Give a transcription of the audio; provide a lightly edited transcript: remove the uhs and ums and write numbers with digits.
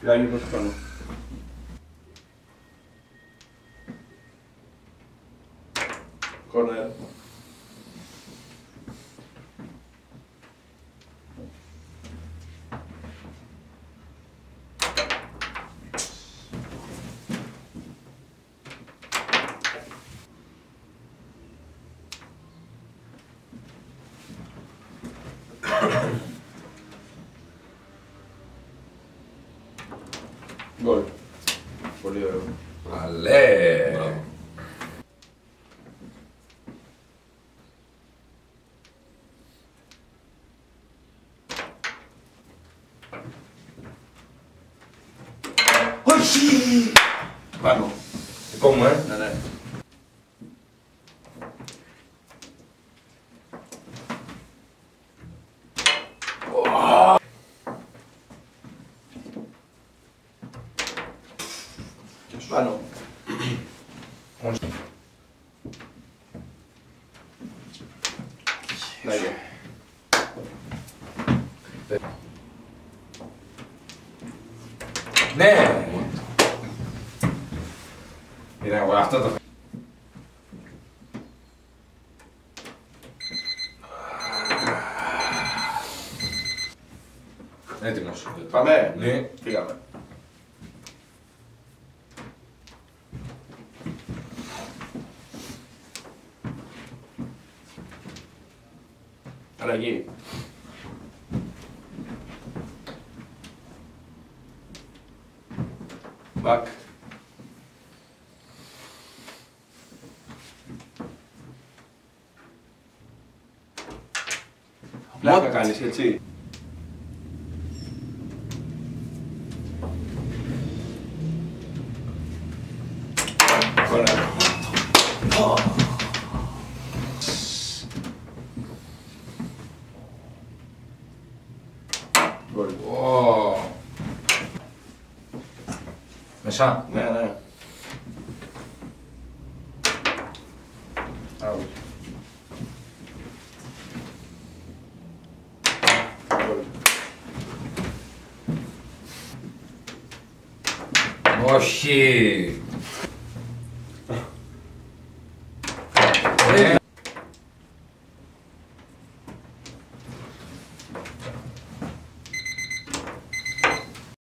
Φυλάκι προς πάνω. Κόρνερ. Γκολ. Πολύ ωραίο. Αλέ! Μπράβο. Όχι! Πάνω. Δικό μου, Ναι, ναι. Πάνω. Λέγε. Ναι! Μira, εγώ αυτό το... Έτοιμος. Πάμε. Ναι. Φύγαμε. Αλλαγή. Μπακ. Πλάκα κάνεις, έτσι. Ωραία. Γκολ. Ω. Μεσά. Ναι, ναι. Out. Γκολ. Όχι!